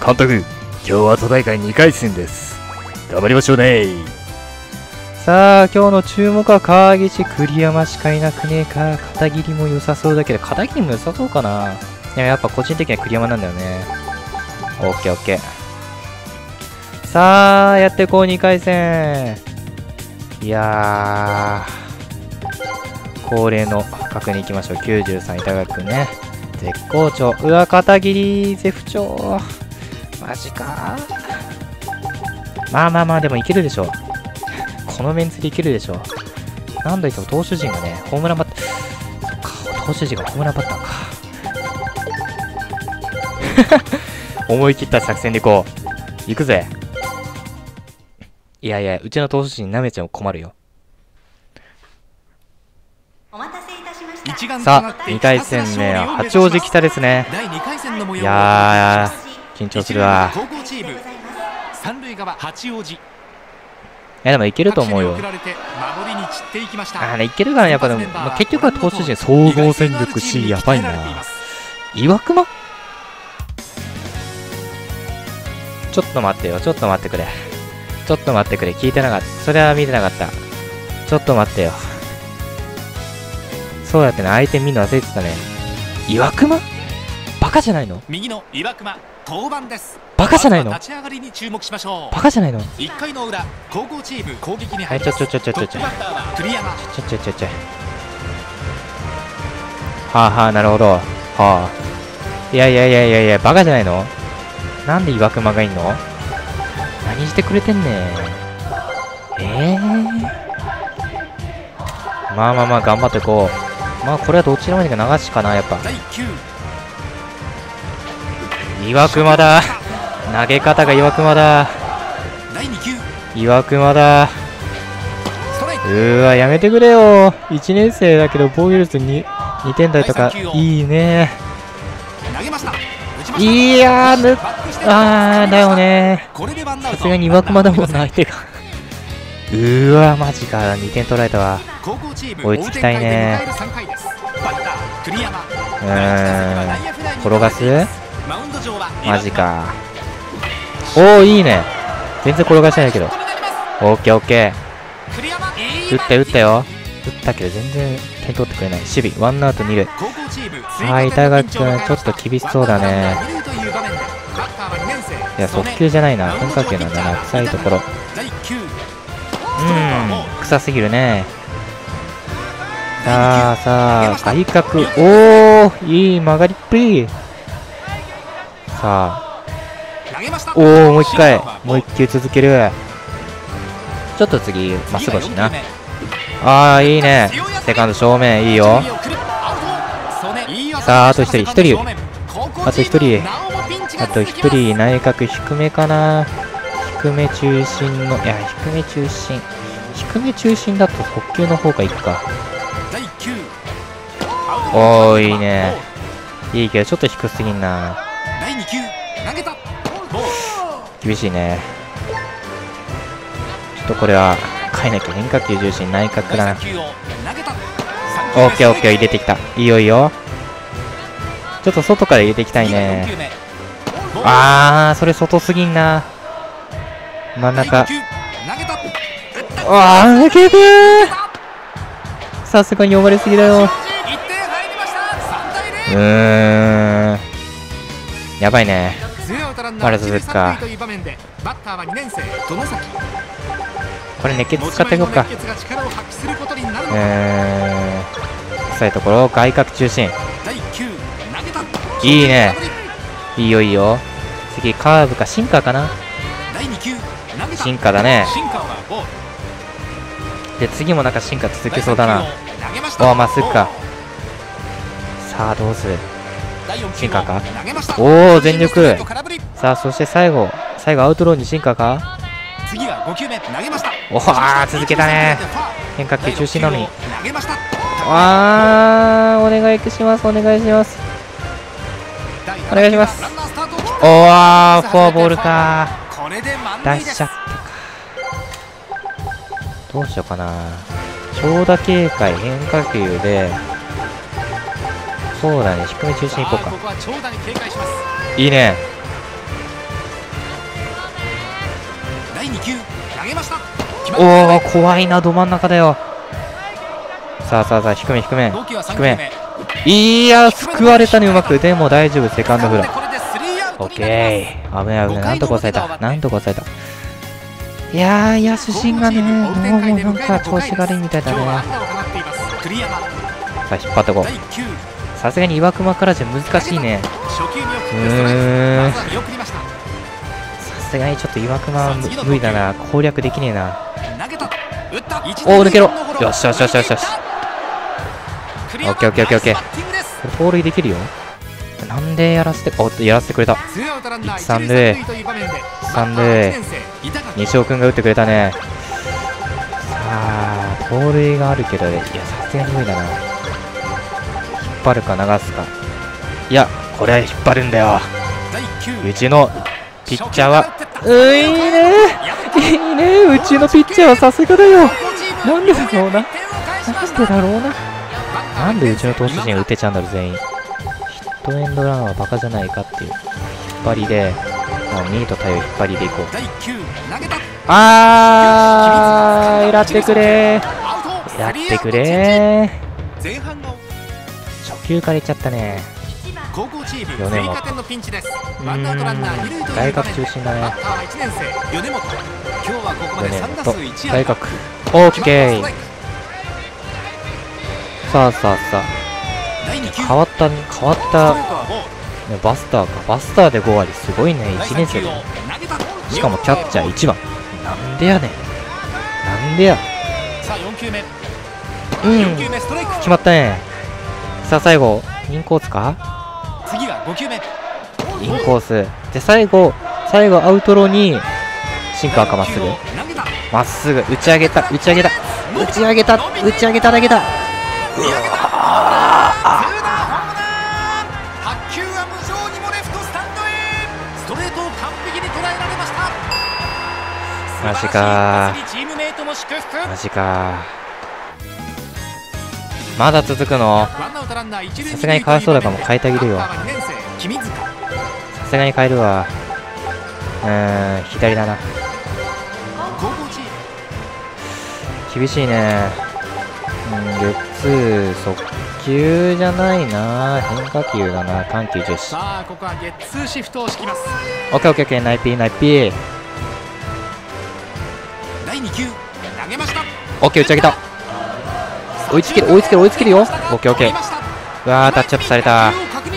監督、今日は都大会2回戦です。頑張りましょうね。さあ、今日の注目は川岸、栗山しかいなくねえか。片桐も良さそうだけど、片桐も良さそうかな。いや、やっぱ個人的には栗山なんだよね。オッケーオッケー。さあ、やっていこう、2回戦。いやー、恒例の確認いきましょう。93、板垣くんね。絶好調。うわ、片桐、絶不調。マジか。まあまあまあ、でもいけるでしょ。このメンツでいけるでしょ。なんといっても投手陣がね、ホームランバッター。そっか、投手陣がホームランバッターか。思い切った作戦でいこう。行くぜ。いやいや、うちの投手陣舐めちゃ困るよ。さあ、2回戦目は八王子北ですね。いやー、緊張するわ。いやでもいけると思うよ。いけるからね、やっぱでも、結局は投手陣総合戦力 C やばいな。岩隈？ちょっと待ってよ、ちょっと待ってくれ。ちょっと待ってくれ、聞いてなかった。それは見てなかった。ちょっと待ってよ。そうやってね、相手見るの忘れてたね。岩隈？バカじゃないの？ 右の岩隈登板です。 バカじゃないの？ 立ち上がりに注目しましょう。 バカじゃないの ？1回の裏、高校チーム攻撃に入ります。はい、ちょ。はあはあ、なるほど。はあ。いや、バカじゃないの？なんで岩隈がいんの？何してくれてんねん。まあ、頑張っていこう。まあ、これはどちらまでが流しかな、やっぱ。岩隈だ。投げ方が岩隈だ。岩隈だ。やめてくれよ。1年生だけど防御率2点台とかいいね。いやー、だよね。さすがに岩隈だもんな、相手が。マジか。2点取られたわ。追いつきたいね。転がす？マジか。いいね。全然転がしてないけど。オッケー。打ったよ。打ったけど全然点取ってくれない。守備、ワンアウト2塁。板垣君、ちょっと厳しそうだね。いや、速球じゃないな。変化球なんだな。臭いところ。臭すぎるね。さあ、外角。いい曲がりっぷり。さあ。もう一回。もう一球続ける。ちょっと次、まっすぐ欲しいな。いいね。セカンド正面、いいよ。さあ、あと一人。あと一人、内角低めかな。低め中心の、低め中心だと速球の方がいいか。いいね。いいけど、ちょっと低すぎんな。厳しいね。ちょっとこれは変えなきゃ。変化球重心、内角だな。オッケー、入れてきた。いいよ。ちょっと外から入れていきたいね。それ外すぎんな。真ん中。抜けてー。さすがに呼ばれすぎだよ。やばいね。まだ続くか。これ熱血使っていこうか。臭いところ、外角中心。いいね。いいよ。次、カーブかシンカーかな。シンカーだね。で、次もなんかシンカー続きそうだな。まっすぐか。さあ、どうする？シンカーか？全力。さあ、そして最後アウトローにシンカーか？続けたね。変化球中心なのに。お願いします。フォアボールか。出しちゃったか。どうしようかな。長打警戒、変化球で。そうだね、低め中心いこうか。いいね。 投げました。 おお、怖いな、ど真ん中だよ。さあさあさあ、低め低め低め。いや、救われたね、うまく。でも大丈夫、セカンドフライ。オッケー。危ない危ない。なんとか抑えた。なんとか抑えた。いやー、野手陣がね、もうなんか調子が悪いみたいだね。さあ、引っ張ってこう。さすがに岩隈からじゃ難しいね。さすがにちょっと岩隈は無理だな。攻略できねえな。おお、抜けろ。よしよしよしよしよし。オッケーオッケーオッケーオッケー。これ盗塁できるよ。なんでやらせて、おっと、やらせてくれた。1、3塁3塁。西尾君が打ってくれたね。さあ、盗塁があるけど、いや、さすがに無理だな。引っ張るか流すか。いや、これは引っ張るんだよ。うちのピッチャーは、いいねいいね、うちのピッチャーはさすがだよ。なんでだろうな。なんでだろうな。なんでうちの投手陣打てちゃうんだろう、全員。ヒットエンドランはバカじゃないかっていう引っ張りで、ミート対応引っ張りでいこう。あー、選ってくれー。選ってくれー。初球からいっちゃったね。米本。外角中心だね。米本、外角。オッケー。さあさあさあ。変わった、バスターか。バスターで5割。すごいね、1年生で。しかもキャッチャー1番。なんでやねん。なんでや。うん。決まったね。さあ最後、インコースか。インコース。で、最後アウトローに、シンカーかまっすぐ。まっすぐ。打ち上げた。打ち上げただけだ。マジかー。マジかー。まだ続くの。さすがにかわいそうだからもう変えてあげるよ。さすがに変えるわ。左だな。厳しいね。ゲッツー速球じゃないな。変化球だな。緩急重視。さあここはゲッツーシフトを敷きます。オッケーオッケーオッケー。ナイピーナイピー。第2球投げました。オッケー、打ち上げた。追いつけるよ。オッケーオッケー。うわー、タッチアップされた。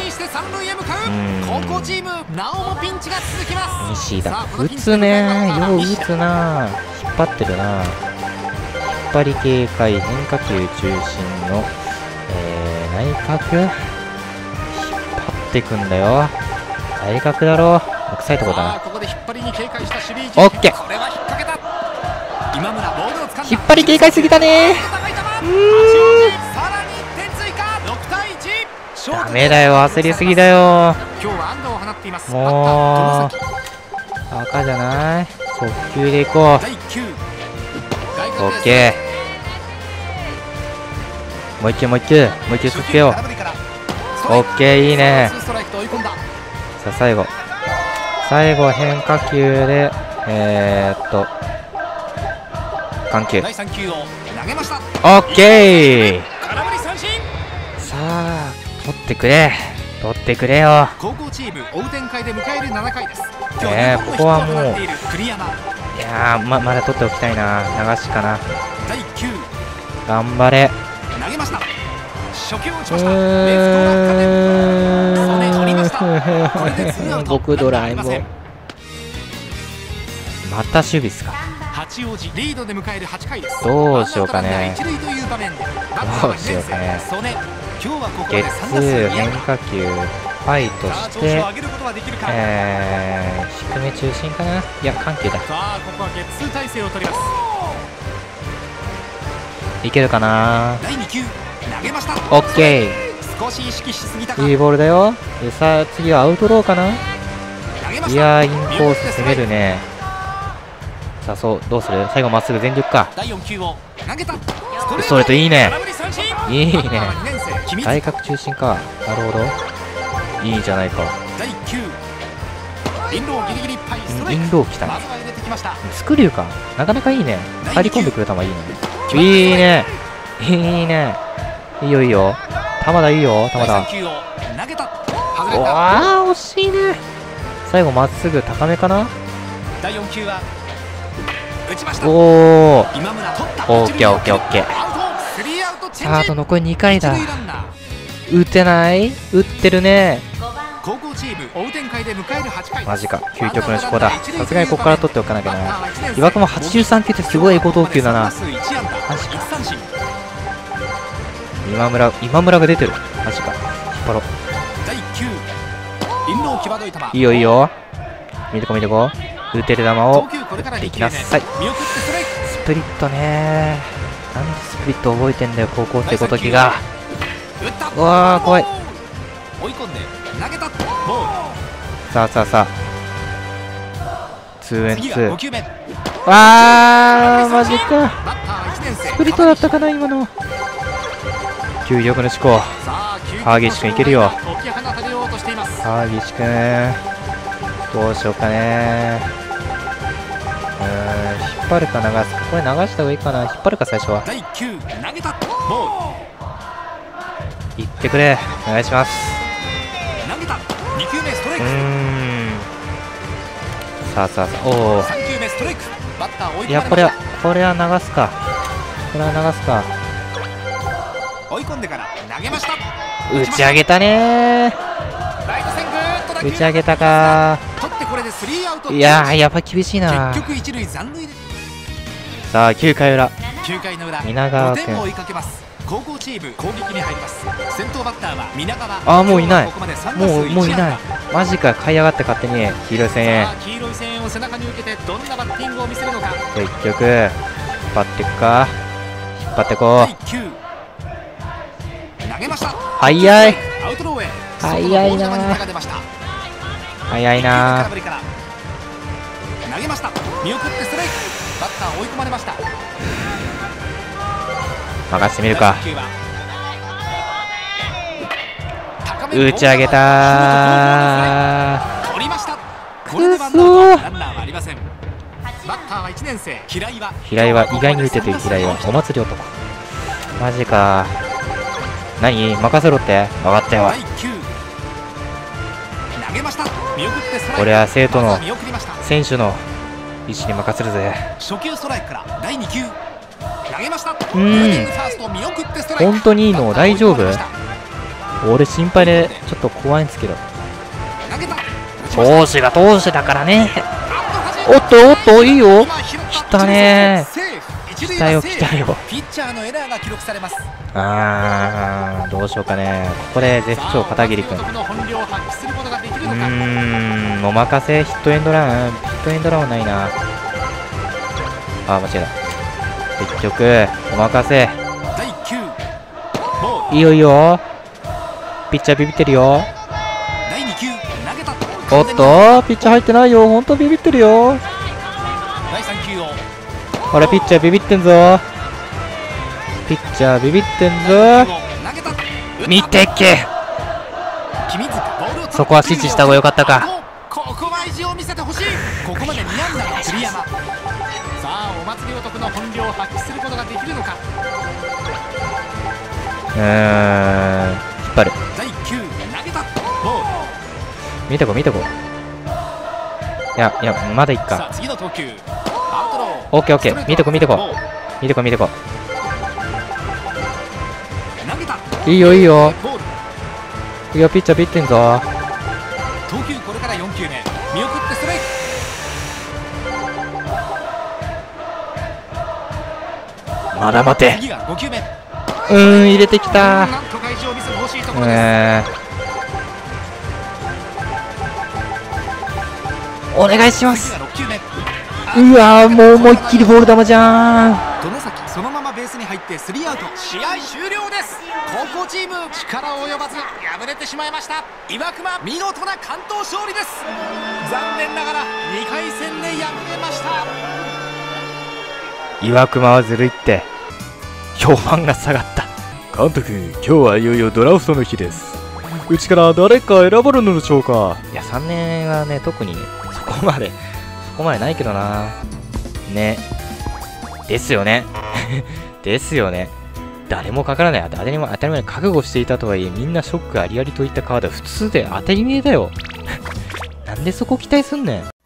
西田打つね。よう打つな。引っ張ってるな。引っ張り警戒、変化球中心の、内角引っ張ってくんだよ。外角だろ。臭いとこだな。オッケー。引っ張り警戒すぎたね。ダメだよ、焦りすぎだよ。もう赤じゃない。速球でいこう。オッケー。もう一球続けよう。オッケー、いいね。さあ最後変化球で緩急。オッケー。さあ取ってくれよ。ここはもう、いやー、まだ取っておきたいな。流しかな。頑張れ。僕ドラえもん。また守備っすか。どうしようかね。ゲッツー変化球ファイトして、低め中心かな。いや、緩急だ。いけるかな。オッケー。いいボールだよ。でさあ次はアウトローかな。いやー、インコース攻めるね。さあどうする。最後まっすぐ全力か。ストレートいいね。いいね。外角中心か。なるほど。いいじゃないか。 インローギリギリいっぱいストライク。 インロー来たね。 まずは入れてきました。 スクリューか。なかなかいいね。入り込んでくれたのがいいね。いいね。いいね。いいよいいよ。玉田いいよ。玉田。 第3球を投げた。外れた。 わあ、惜しいね。最後まっすぐ高めかな。 第4球は打ちました。 おお。 今村取った。 オッケーオッケーオッケー。 アウト。スリーアウトチェンジ。 さあ、あと残り2回だ。 一塁ランナー。 打てない？打ってるね。 高校チーム追う展開で迎える8回。 マジか。究極の思考だ。さすがにここから取っておかなきゃな。岩隈83球ってすごいエゴ投球だな。マジか。今村が出てる。マジか。引っ張ろう。 第1球インロー際どい球。 いいよいいよ。見てこ見てこ。打てる球を打っていきなさい。スプリットね。なんでスプリット覚えてんだよ、高校生ごときが。うわー、怖い。 追い込んで投げた。 さあさあさあ。2&2。 5球目。 わー、マジか。スプリットだったかな、今の。究極の思考。川岸君いけるよ。川岸君。どうしようかね。引っ張るか流すか。これ流した方がいいかな。引っ張るか、最初は。 第1球投げた。 いってくれ。お願いします。 投げた。2球目ストライク。 さあさあさあ。おお。 3球目ストライク。バッター追い込まれました。 いや、これは流すか。これは流すか。 追い込んでから投げました。 打ち上げたね。 ライト線ぐーっと打球打ち上げたか。 取ってこれでスリーアウト。 いやー、やっぱ厳しいな。 結局一塁残塁で。 さあ9回裏。 9回の裏。 皆川君。 5点を追いかけます。高校チーム攻撃に入ります。先頭バッターは皆川。 あー、もういない。 ここまで3 もういない。マジか。買い上がって勝手に黄色い声援。 黄色い声援を背中に受けてどんなバッティングを見せるのか。 結局引っ張っていくか。引っ張ってこう。 第1球投げました。 早い。 アウトローへ。 早いな。早いな。 投げました。見送ってストライク。バッター追い込まれました。 任せてみるか。打ち上げた。 取りました。 くそー。 ランナーはありません。バッターは1年生平井は意外に打ててる。平井はお祭り男。マジか。何任せろって。分かったよ。これは生徒の選手の意思に任せるぜ。 初球ストライクから第2球投げました。 本当にいいの？大丈夫？俺心配でちょっと怖いんですけど。投手が投手だからね。おっとおっと、いいよ。来たね。来たよ来たよ。 ピッチャーのエラーが記録されます。 どうしようかね。ここで絶不調片桐君。お任せ。ヒットエンドランはないな。間違えた。結局お任せ。いいよいいよ。ピッチャービビってるよ。おっとピッチャー入ってないよ。ほんとビビってるよ。ほらピッチャービビってんぞ。ピッチャービビってんぞ。見てっけ。そこは指示した方が良かったか。 ここは意地を見せてほしい。ここまで2安打の栗山。さあお祭り男の本領を発揮することができるのか。 引っ張る。 第1球投げた。 見てこ見てこ。いやまだいっか。 さあ次の投球アウトロー。 オッケーオッケー。見てこ見てこ見てこ見てこ。いいよいいよ。いいよピッチャービッてんぞ。 投球これから4球目見送ってストライク。 まだ待て。 次が5球目。 入れてきた。 なんとか意地を見せてほしいところです。 お願いします。 6球目。 うわー、もう思いっきりボール球じゃん。 外崎そのままベースに入ってスリーアウト。試合終了です。高校チーム力及ばず敗れてしまいました。岩隈見事な完投勝利です。残念ながら2回戦で敗れました。 岩隈はずるいって評判が下がった。 監督、今日はいよいよドラフトの日です。 うちから誰か選ばれるのでしょうか。いや、3年はね、特にそこまでないけどな。ね。ですよね。ですよね。誰もかからない。当たり前に覚悟していたとはいえ、みんなショックありありといったカードは普通で当たり前だよ。なんでそこ期待すんねん。